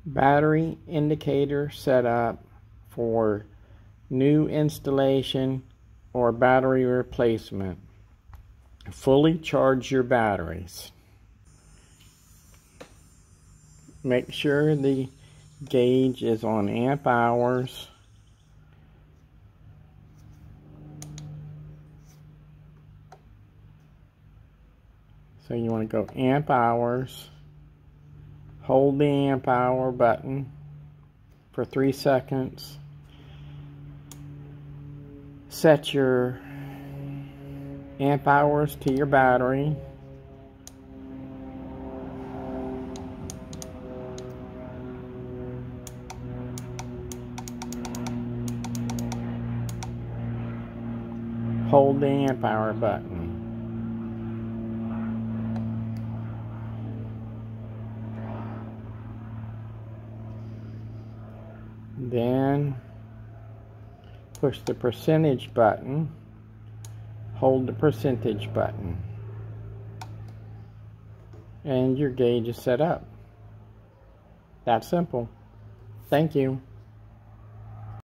Battery indicator setup for new installation or battery replacement. Fully charge your batteries. Make sure the gauge is on amp hours. So you want to go amp hours. Hold the amp hour button for 3 seconds. Set your amp hours to your battery. Hold the amp hour button. Then push the percentage button. Hold the percentage button. And your gauge is set up. That's simple. Thank you.